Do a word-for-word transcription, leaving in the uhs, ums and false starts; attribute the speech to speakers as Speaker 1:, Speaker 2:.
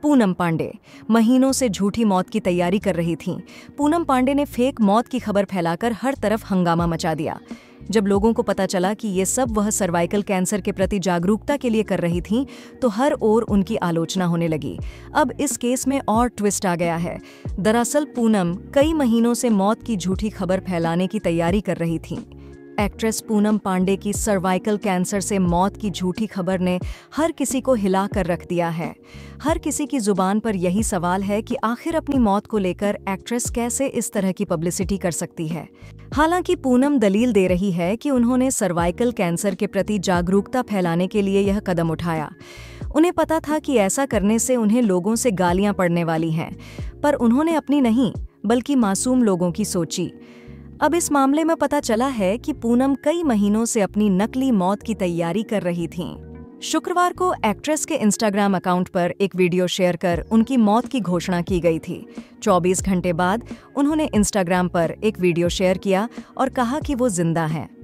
Speaker 1: पूनम पांडे महीनों से झूठी मौत की तैयारी कर रही थीं। पूनम पांडे ने फेक मौत की खबर फैलाकर हर तरफ हंगामा मचा दिया। जब लोगों को पता चला कि ये सब वह सर्वाइकल कैंसर के प्रति जागरूकता के लिए कर रही थीं, तो हर ओर उनकी आलोचना होने लगी। अब इस केस में और ट्विस्ट आ गया है। दरअसल पूनम कई महीनों से मौत की झूठी खबर फैलाने की तैयारी कर रही थीं। एक्ट्रेस पूनम पांडे की सर्वाइकल कैंसर से मौत की झूठी खबर ने हर किसी को हिला कर रख दिया है। हर किसी की जुबान पर यही सवाल है कि आखिर अपनी मौत को लेकर एक्ट्रेस कैसे इस तरह की पब्लिसिटी कर सकती है। हालांकि पूनम दलील दे रही है कि उन्होंने सर्वाइकल कैंसर के प्रति जागरूकता फैलाने के लिए यह कदम उठाया। उन्हें पता था कि ऐसा करने से उन्हें लोगों से गालियां पड़ने वाली हैं, पर उन्होंने अपनी नहीं बल्कि मासूम लोगों की सोची। अब इस मामले में पता चला है कि पूनम कई महीनों से अपनी नकली मौत की तैयारी कर रही थीं। शुक्रवार को एक्ट्रेस के इंस्टाग्राम अकाउंट पर एक वीडियो शेयर कर उनकी मौत की घोषणा की गई थी। चौबीस घंटे बाद उन्होंने इंस्टाग्राम पर एक वीडियो शेयर किया और कहा कि वो जिंदा हैं।